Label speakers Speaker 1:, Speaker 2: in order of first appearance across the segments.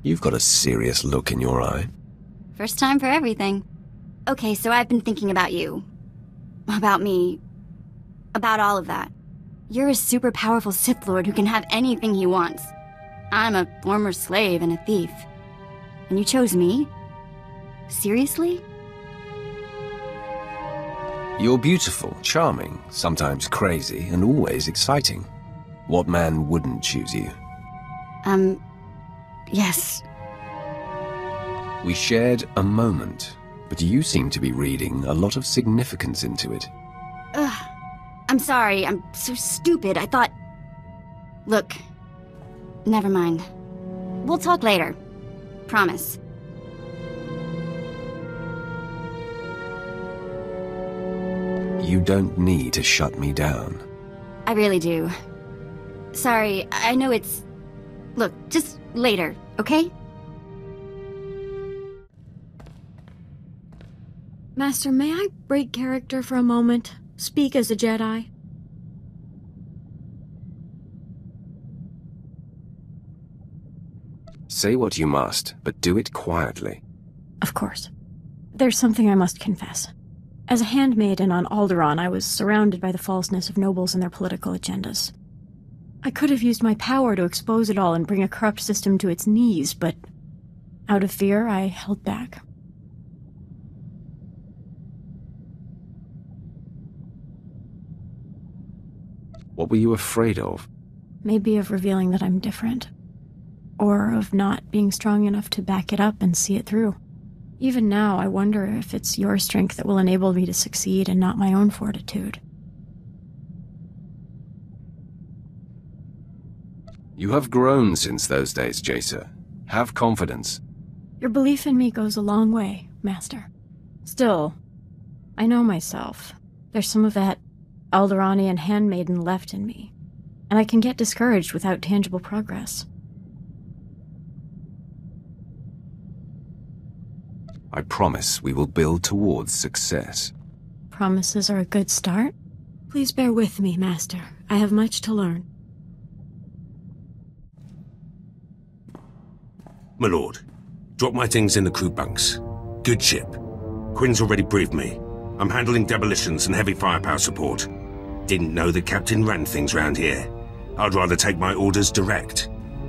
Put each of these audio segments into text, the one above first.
Speaker 1: You've got a serious look in your eye.
Speaker 2: First time for everything. Okay, so I've been thinking about you. About me. About all of that. You're a super powerful Sith Lord who can have anything he wants. I'm a former slave and a thief. And you chose me? Seriously?
Speaker 1: You're beautiful, charming, sometimes crazy, and always exciting. What man wouldn't choose you?
Speaker 2: Yes.
Speaker 1: We shared a moment, but you seem to be reading a lot of significance into it.
Speaker 2: Ugh. I'm sorry, I'm so stupid. I thought... Look. Never mind. We'll talk later. Promise.
Speaker 1: You don't need to shut me down.
Speaker 2: I really do. Sorry, I know it's... Look, just later, okay?
Speaker 3: Master, may I break character for a moment? Speak as a Jedi?
Speaker 1: Say what you must, but do it quietly.
Speaker 3: Of course. There's something I must confess. As a handmaiden on Alderaan, I was surrounded by the falseness of nobles and their political agendas. I could have used my power to expose it all and bring a corrupt system to its knees, but out of fear, I held back.
Speaker 1: What were you afraid of?
Speaker 3: Maybe of revealing that I'm different. Or of not being strong enough to back it up and see it through. Even now, I wonder if it's your strength that will enable me to succeed and not my own fortitude.
Speaker 1: You have grown since those days, Jacer. Have confidence.
Speaker 3: Your belief in me goes a long way, Master. Still, I know myself. There's some of that Alderaanian handmaiden left in me, and I can get discouraged without tangible progress.
Speaker 1: I promise we will build towards success.
Speaker 3: Promises are a good start. Please bear with me, Master. I have much to learn.
Speaker 4: My lord, drop my things in the crew bunks. Good ship. Quinn's already briefed me. I'm handling demolitions and heavy firepower support. Didn't know the captain ran things round here. I'd rather take my orders direct.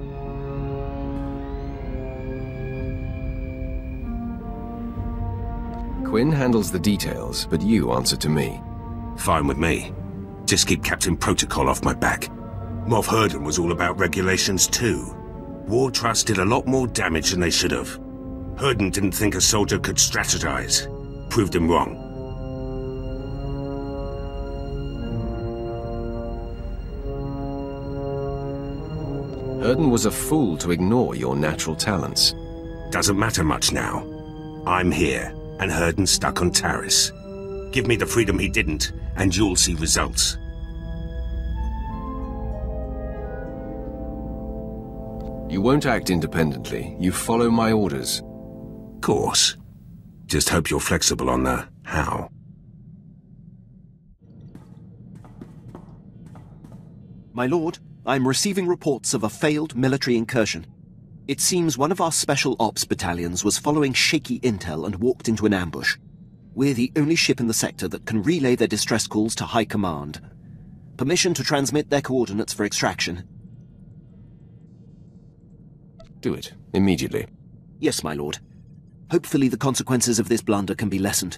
Speaker 1: Quinn handles the details, but you answer to me.
Speaker 4: Fine with me. Just keep Captain Protocol off my back. Moff Herden was all about regulations too. War Trust did a lot more damage than they should have. Herden didn't think a soldier could strategize. Proved him wrong.
Speaker 1: Herden was a fool to ignore your natural talents.
Speaker 4: Doesn't matter much now. I'm here, and Herden's stuck on Taris. Give me the freedom he didn't, and you'll see results.
Speaker 1: You won't act independently. You follow my orders.
Speaker 4: Course. Just hope you're flexible on the how.
Speaker 5: My lord, I'm receiving reports of a failed military incursion. It seems one of our special ops battalions was following shaky intel and walked into an ambush. We're the only ship in the sector that can relay their distress calls to High Command. Permission to transmit their coordinates for extraction.
Speaker 1: Do it, immediately.
Speaker 5: Yes, my lord. Hopefully the consequences of this blunder can be lessened.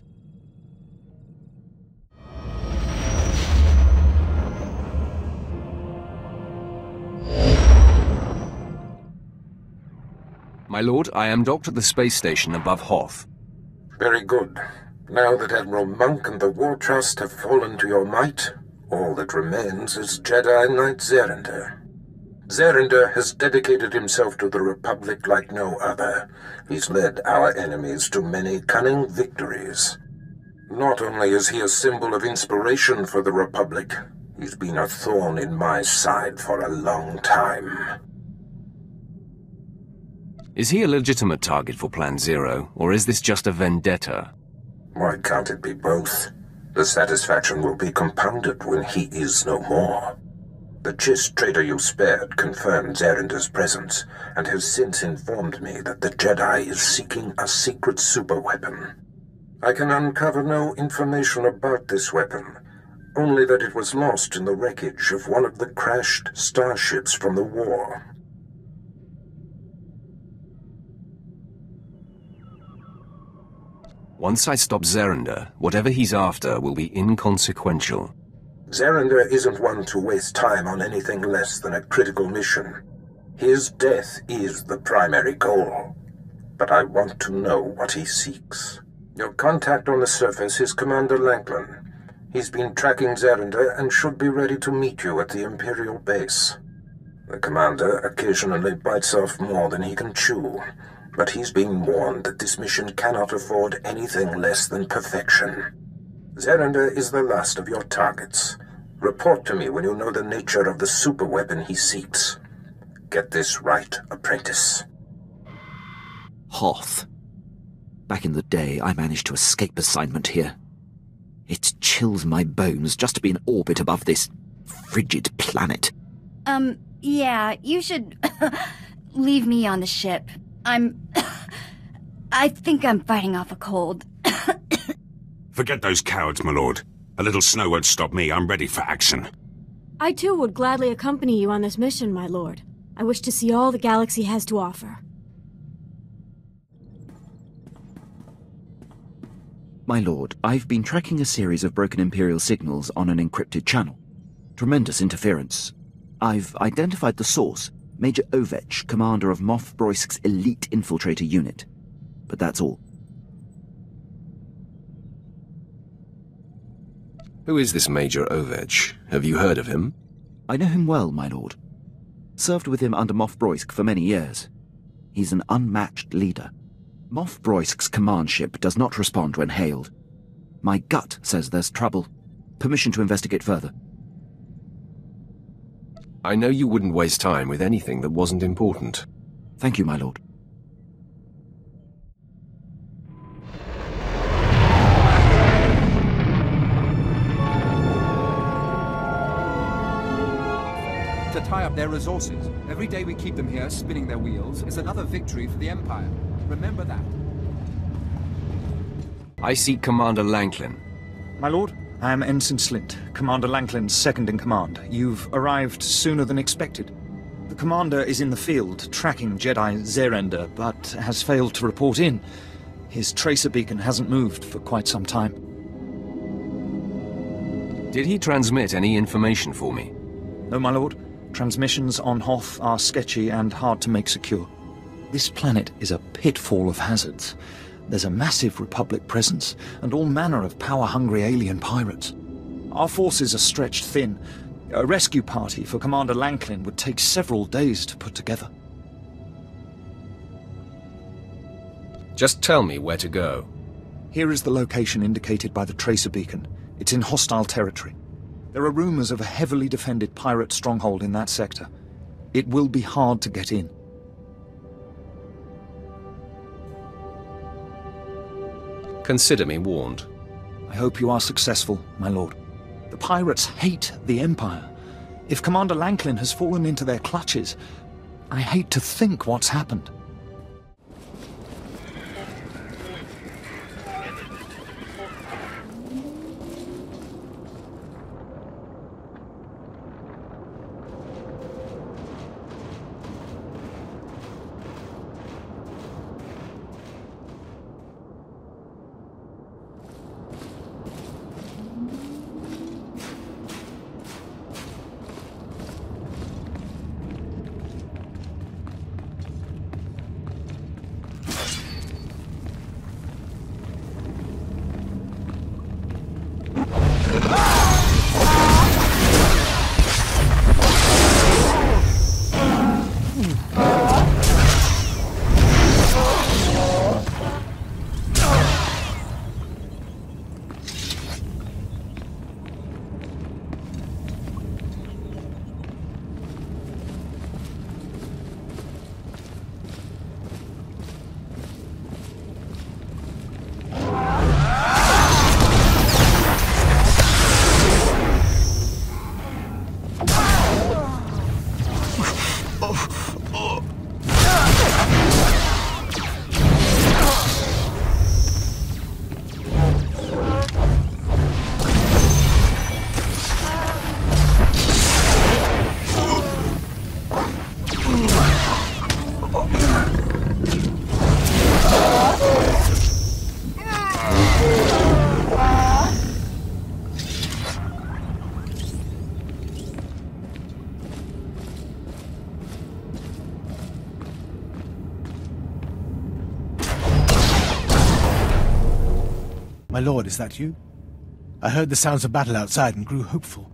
Speaker 1: My lord, I am docked at the space station above Hoth.
Speaker 6: Very good. Now that Admiral Monk and the War Trust have fallen to your might, all that remains is Jedi Knight Zerinder. Zerinder has dedicated himself to the Republic like no other. He's led our enemies to many cunning victories. Not only is he a symbol of inspiration for the Republic, he's been a thorn in my side for a long time.
Speaker 1: Is he a legitimate target for Plan Zero, or is this just a vendetta?
Speaker 6: Why can't it be both? The satisfaction will be compounded when he is no more. The Chiss trader you spared confirmed Zerender's presence, and has since informed me that the Jedi is seeking a secret superweapon. I can uncover no information about this weapon, only that it was lost in the wreckage of one of the crashed starships from the war.
Speaker 1: Once I stop Zerender, whatever he's after will be inconsequential.
Speaker 6: Zerender isn't one to waste time on anything less than a critical mission. His death is the primary goal, but I want to know what he seeks. Your contact on the surface is Commander Lanklin. He's been tracking Zerender and should be ready to meet you at the Imperial base. The commander occasionally bites off more than he can chew, but he's been warned that this mission cannot afford anything less than perfection. Zerender is the last of your targets. Report to me when you know the nature of the superweapon he seeks. Get this right, apprentice.
Speaker 7: Hoth. Back in the day, I managed to escape assignment here. It chills my bones just to be in orbit above this frigid planet.
Speaker 2: Yeah, you should leave me on the ship. I think I'm fighting off a cold.
Speaker 4: Forget those cowards, my lord. A little snow won't stop me. I'm ready for action.
Speaker 3: I too would gladly accompany you on this mission, my lord. I wish to see all the galaxy has to offer.
Speaker 7: My lord, I've been tracking a series of broken Imperial signals on an encrypted channel. Tremendous interference. I've identified the source, Major Ovech, commander of Moff Broisk's elite infiltrator unit. But that's all.
Speaker 1: Who is this Major Ovech? Have you heard of him?
Speaker 7: I know him well, my lord. Served with him under Moff Broisk for many years. He's an unmatched leader. Moff Broisk's command ship does not respond when hailed. My gut says there's trouble. Permission to investigate further.
Speaker 1: I know you wouldn't waste time with anything that wasn't important.
Speaker 7: Thank you, my lord.
Speaker 8: To tie up their resources. Every day we keep them here spinning their wheels is another victory for the Empire. Remember that.
Speaker 1: I seek Commander Lanklin.
Speaker 9: My lord, I am Ensign Slint, Commander Lanklin's second-in-command. You've arrived sooner than expected. The commander is in the field, tracking Jedi Zerender, but has failed to report in. His tracer beacon hasn't moved for quite some time.
Speaker 1: Did he transmit any information for me?
Speaker 9: No, my lord. Transmissions on Hoth are sketchy and hard to make secure. This planet is a pitfall of hazards. There's a massive Republic presence, and all manner of power-hungry alien pirates. Our forces are stretched thin. A rescue party for Commander Lanklin would take several days to put together.
Speaker 1: Just tell me where to go.
Speaker 9: Here is the location indicated by the tracer beacon. It's in hostile territory. There are rumors of a heavily defended pirate stronghold in that sector. It will be hard to get in.
Speaker 1: Consider me warned.
Speaker 9: I hope you are successful, my lord. The pirates hate the Empire. If Commander Lanklin has fallen into their clutches, I hate to think what's happened.
Speaker 10: My lord, is that you? I heard the sounds of battle outside and grew hopeful.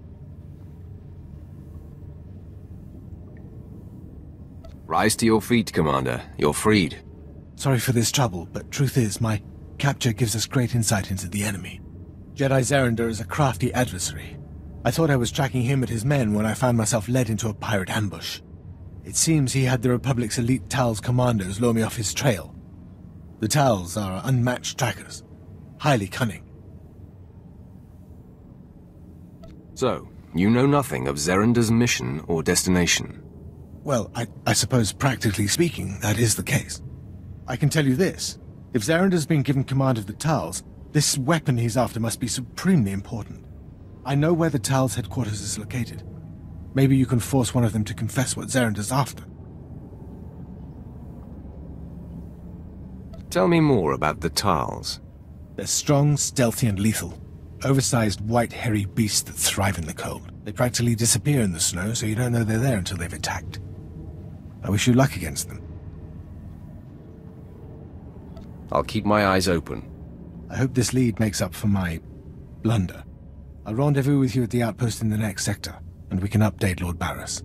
Speaker 1: Rise to your feet, Commander. You're freed.
Speaker 10: Sorry for this trouble, but truth is, my capture gives us great insight into the enemy. Jedi Zerender is a crafty adversary. I thought I was tracking him and his men when I found myself led into a pirate ambush. It seems he had the Republic's elite Tal's commandos lure me off his trail. The Tals are unmatched trackers. Highly cunning.
Speaker 1: So, you know nothing of Zerender's mission or destination?
Speaker 10: Well, I suppose practically speaking, that is the case. I can tell you this. If Zerender's been given command of the Tals, this weapon he's after must be supremely important. I know where the Tals' headquarters is located. Maybe you can force one of them to confess what Zerender's after.
Speaker 1: Tell me more about the Tals.
Speaker 10: They're strong, stealthy, and lethal. Oversized, white, hairy beasts that thrive in the cold. They practically disappear in the snow, so you don't know they're there until they've attacked. I wish you luck against them.
Speaker 1: I'll keep my eyes open.
Speaker 10: I hope this lead makes up for my blunder. I'll rendezvous with you at the outpost in the next sector, and we can update Lord Barris.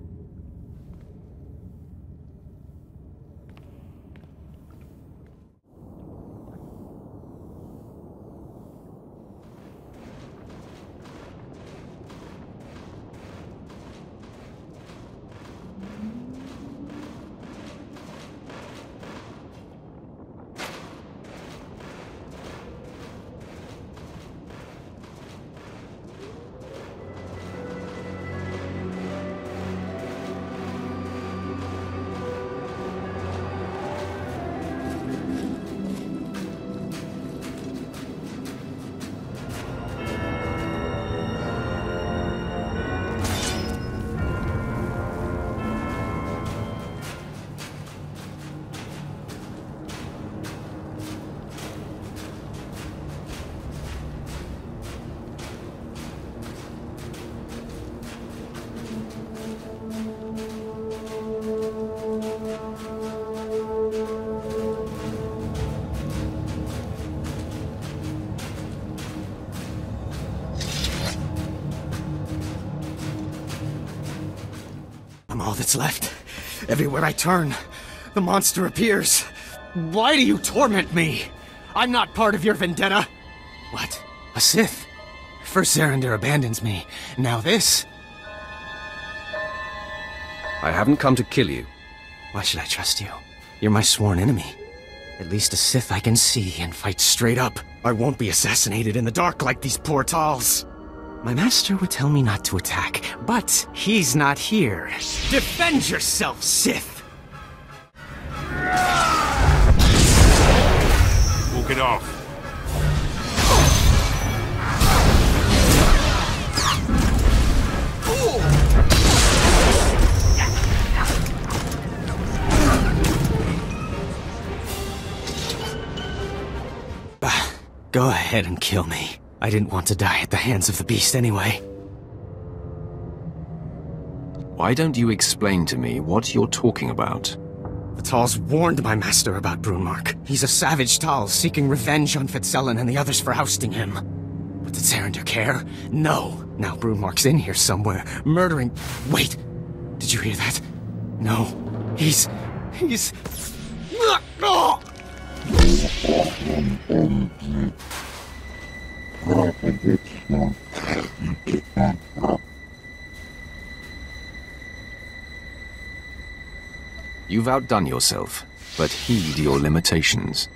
Speaker 11: I'm all that's left. Everywhere I turn, the monster appears. Why do you torment me? I'm not part of your vendetta. What? A Sith? First Zerender abandons me. Now this?
Speaker 1: I haven't come to kill you.
Speaker 11: Why should I trust you? You're my sworn enemy. At least a Sith I can see and fight straight up. I won't be assassinated in the dark like these poor Tals. My master would tell me not to attack, but he's not here. Defend yourself, Sith!
Speaker 4: Walk it off.
Speaker 11: Go ahead and kill me. I didn't want to die at the hands of the beast anyway.
Speaker 1: Why don't you explain to me what you're talking about?
Speaker 11: The Tals warned my master about Broonmark. He's a savage Tal seeking revenge on Fitzellan and the others for ousting him. But did Zerender care? No. Now Broonmark's in here somewhere, murdering... Wait! Did you hear that? No. He's... Oh!
Speaker 1: You've outdone yourself, but heed your limitations.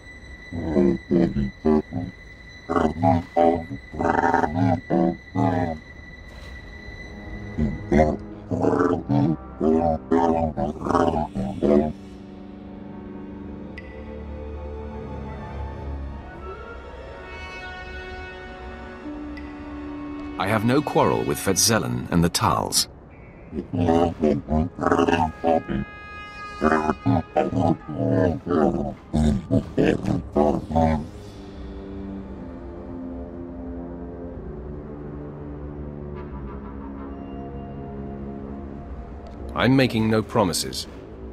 Speaker 1: I have no quarrel with Fitzellan and the Tals. I'm making no promises.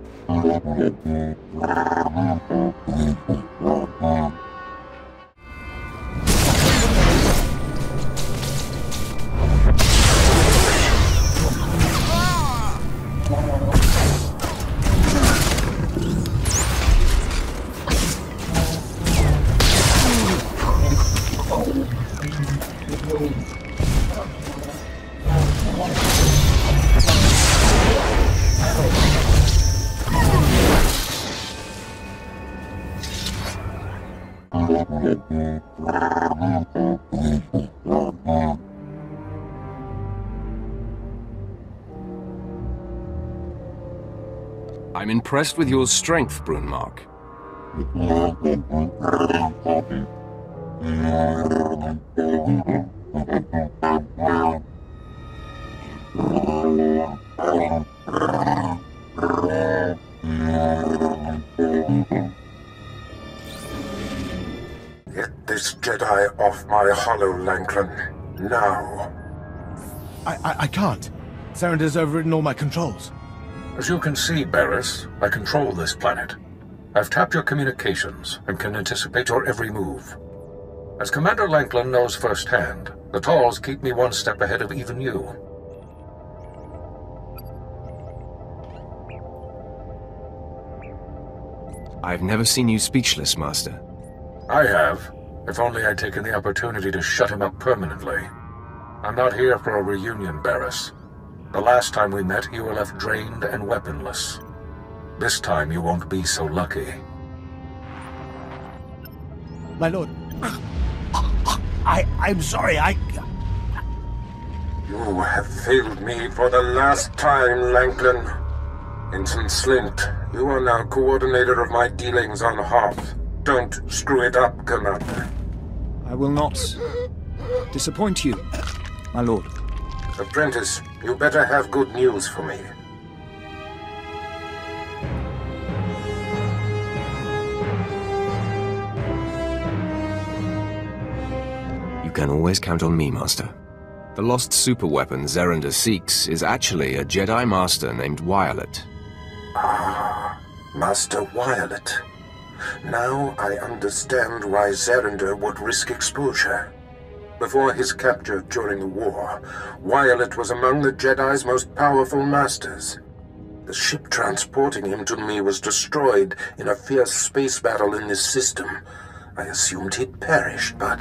Speaker 1: I'm impressed with your strength, Broonmark.
Speaker 6: Get this Jedi off my hollow, Lanklin. Now.
Speaker 10: I can't. Zerender's overridden all my controls.
Speaker 6: As you can see, Barris, I control this planet. I've tapped your communications and can anticipate your every move. As Commander Lanklin knows firsthand, the Talls keep me one step ahead of even you.
Speaker 1: I've never seen you speechless, Master.
Speaker 6: I have. If only I'd taken the opportunity to shut him up permanently. I'm not here for a reunion, Barris. The last time we met, you were left drained and weaponless. This time you won't be so lucky.
Speaker 10: My lord, I'm sorry,
Speaker 6: You have failed me for the last time, Lanklin. Ensign Slint, you are now coordinator of my dealings on Hoth. Don't screw it up, Commander.
Speaker 9: I will not disappoint you, my lord.
Speaker 6: Apprentice, you better have good news for me.
Speaker 1: You can always count on me, Master. The lost superweapon Zerender seeks is actually a Jedi Master named Violet.
Speaker 6: Ah, Master Violet. Now I understand why Zerender would risk exposure. Before his capture during the war, Violet was among the Jedi's most powerful masters. The ship transporting him to me was destroyed in a fierce space battle in this system. I assumed he'd perished, but...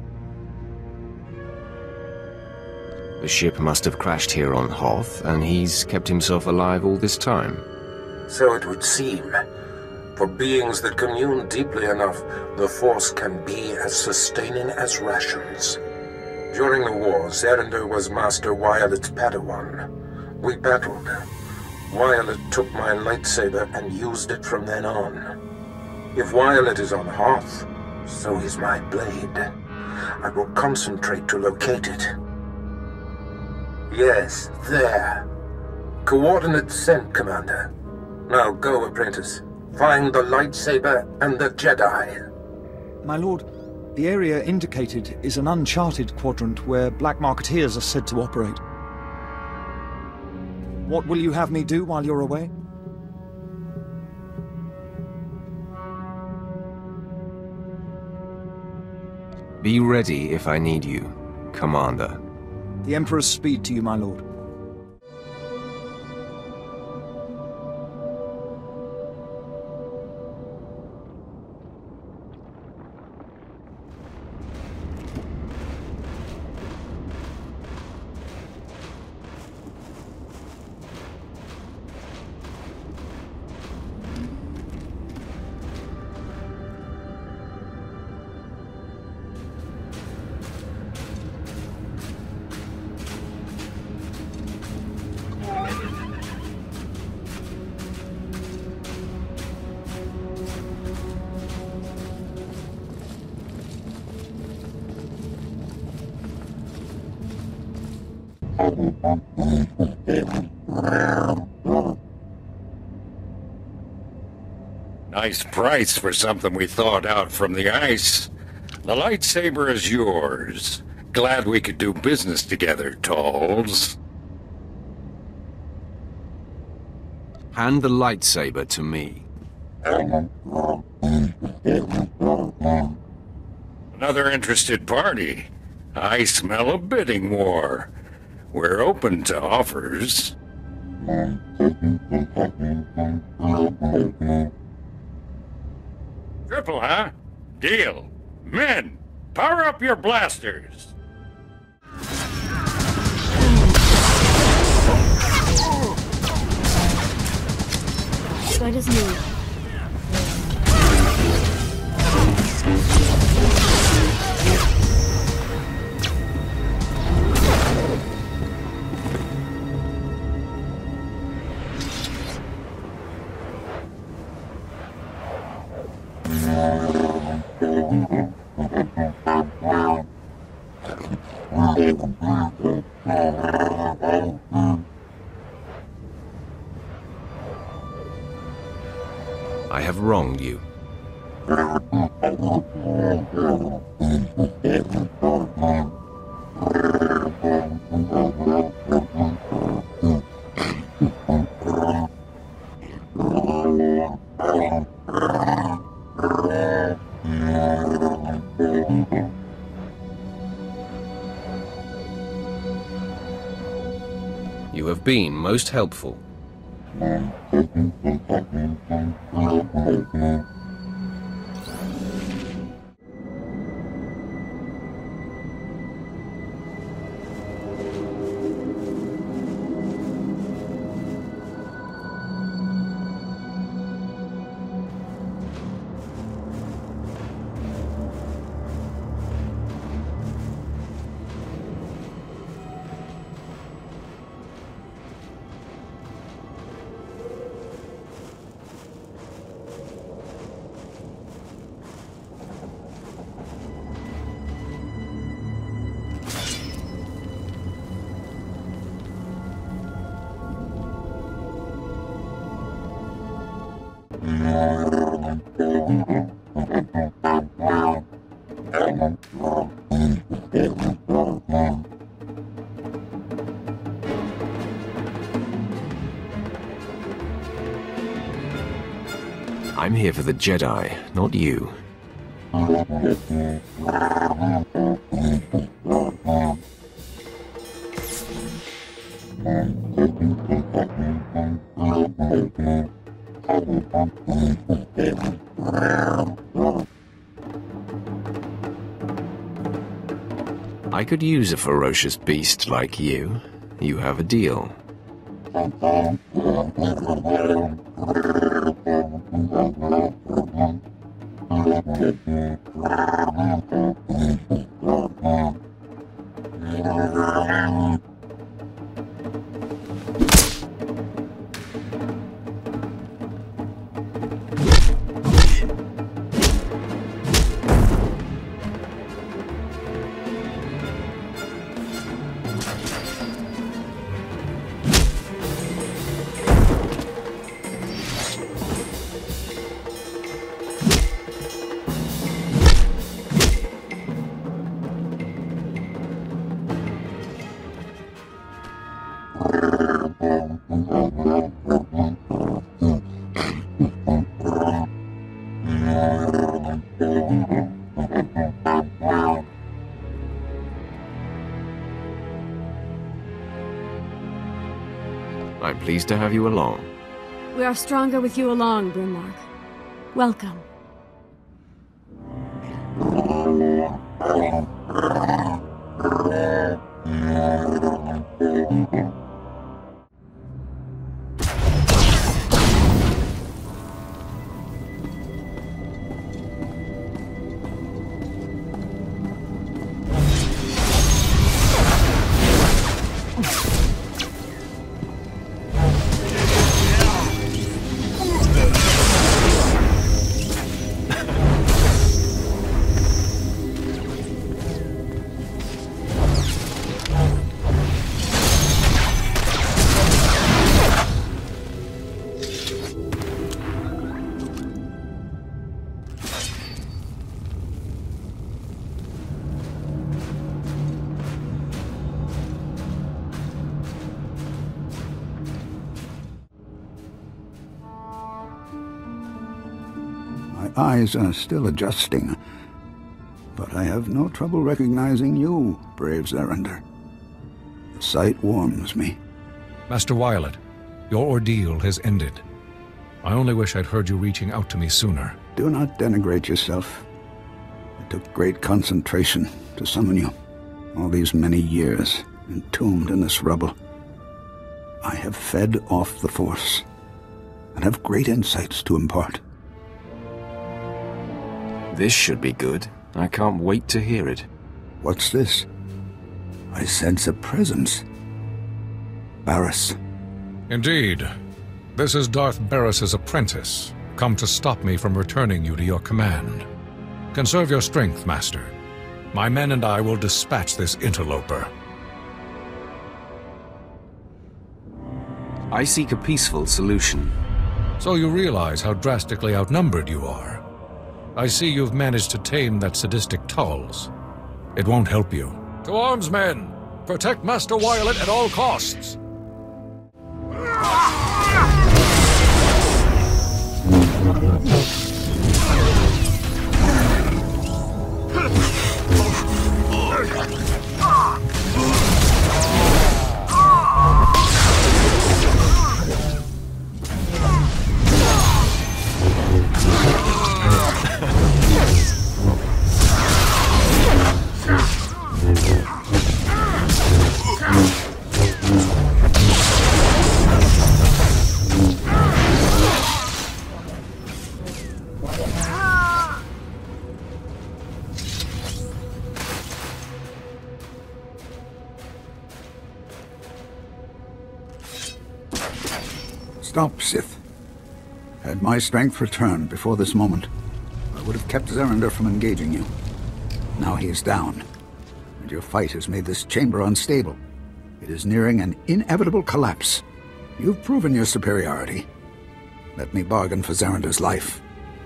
Speaker 1: The ship must have crashed here on Hoth, and he's kept himself alive all this time.
Speaker 6: So it would seem. For beings that commune deeply enough, the Force can be as sustaining as rations. During the war, Zerender was Master Violet's Padawan. We battled. Violet took my lightsaber and used it from then on. If Violet is on Hoth, so is my blade. I will concentrate to locate it. Yes, there. Coordinates sent, Commander. Now go, Apprentice. Find the lightsaber and the Jedi.
Speaker 9: My lord, the area indicated is an uncharted quadrant where black marketeers are said to operate. What will you have me do while you're away?
Speaker 1: Be ready if I need you, Commander.
Speaker 9: The Emperor's speed to you, my lord.
Speaker 12: Nice price for something we thawed out from the ice. The lightsaber is yours. Glad we could do business together, Talls.
Speaker 1: Hand the lightsaber to me.
Speaker 12: Another interested party. I smell a bidding war. We're open to offers. Triple, huh? Deal. Men, power up your blasters.
Speaker 3: Good as new.
Speaker 1: I have wronged you. You have been most helpful. I'm here for the Jedi, not you. I could use a ferocious beast like you. You have a deal. I'm pleased to have you along.
Speaker 3: We are stronger with you along, Broonmark. Welcome.
Speaker 13: My eyes are still adjusting, but I have no trouble recognizing you, brave Zerender. The sight warms me.
Speaker 14: Master Violet, your ordeal has ended. I only wish I'd heard you reaching out to me sooner.
Speaker 13: Do not denigrate yourself. It took great concentration to summon you. All these many years, entombed in this rubble. I have fed off the Force, and have great insights to impart.
Speaker 1: This should be good. I can't wait to hear it.
Speaker 13: What's this? I sense a presence. Barriss.
Speaker 14: Indeed. This is Darth Barriss's apprentice, come to stop me from returning you to your command. Conserve your strength, Master. My men and I will dispatch this interloper.
Speaker 1: I seek a peaceful solution.
Speaker 14: So you realize how drastically outnumbered you are. I see you've managed to tame that sadistic Tulls. It won't help you. To arms, men! Protect Master Violet at all costs!
Speaker 13: Stop, Sith. Had my strength returned before this moment, I would have kept Zerender from engaging you. Now he is down, and your fight has made this chamber unstable. It is nearing an inevitable collapse. You've proven your superiority. Let me bargain for Zerender's life.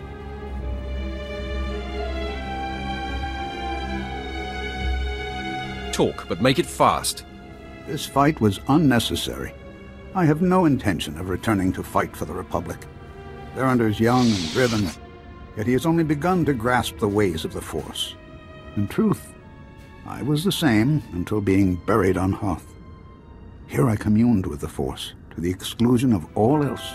Speaker 1: Talk, but make it fast.
Speaker 13: This fight was unnecessary. I have no intention of returning to fight for the Republic. Zerender's young and driven, yet he has only begun to grasp the ways of the Force. In truth, I was the same until being buried on Hoth. Here I communed with the Force, to the exclusion of all else.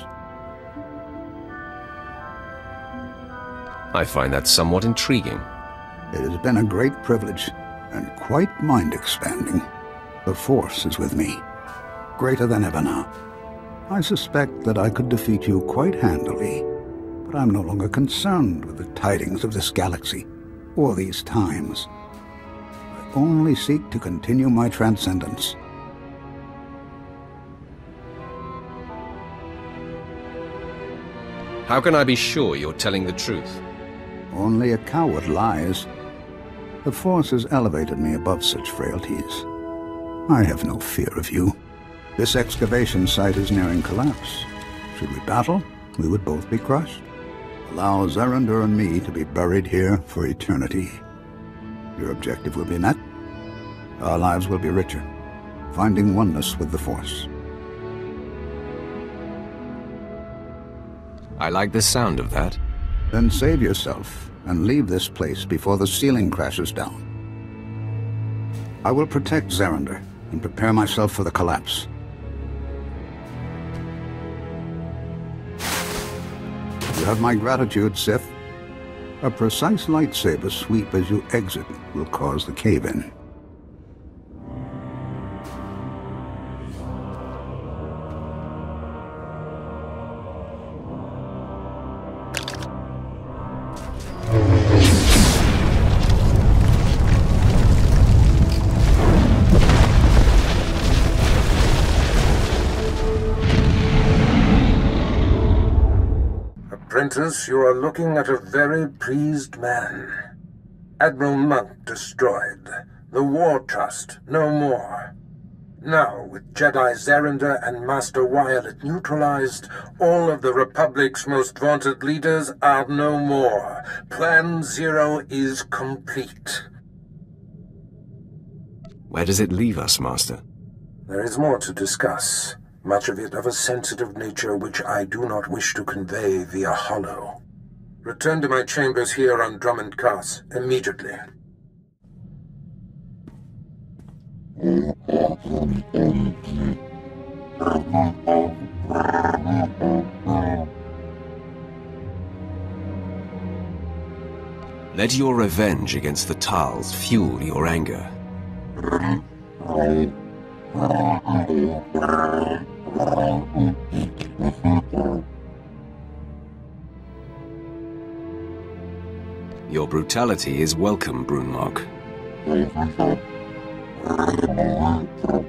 Speaker 1: I find that somewhat intriguing.
Speaker 13: It has been a great privilege, and quite mind-expanding. The Force is with me, greater than ever now. I suspect that I could defeat you quite handily, but I'm no longer concerned with the tidings of this galaxy, or these times. I only seek to continue my transcendence.
Speaker 1: How can I be sure you're telling the truth?
Speaker 13: Only a coward lies. The Force has elevated me above such frailties. I have no fear of you. This excavation site is nearing collapse. Should we battle, we would both be crushed. Allow Zerender and me to be buried here for eternity. Your objective will be met. Our lives will be richer, finding oneness with the Force.
Speaker 1: I like the sound of that.
Speaker 13: Then save yourself and leave this place before the ceiling crashes down. I will protect Zerender and prepare myself for the collapse. You have my gratitude, Sith. A precise lightsaber sweep as you exit will cause the cave-in.
Speaker 6: Apprentice, you are looking at a very pleased man. Admiral Monk destroyed. The War Trust, no more. Now, with Jedi Zerender and Master Violet neutralized, all of the Republic's most vaunted leaders are no more. Plan Zero is complete.
Speaker 1: Where does it leave us, Master?
Speaker 6: There is more to discuss. Much of it of a sensitive nature which I do not wish to convey via holo. Return to my chambers here on Drummond Cass, immediately.
Speaker 1: Let your revenge against the Tals fuel your anger. Your brutality is welcome, Broonmark.